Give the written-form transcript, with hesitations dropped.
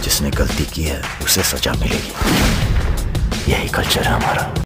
जिसने गलती की है उसे सजा मिलेगी। यही कल्चर है हमारा।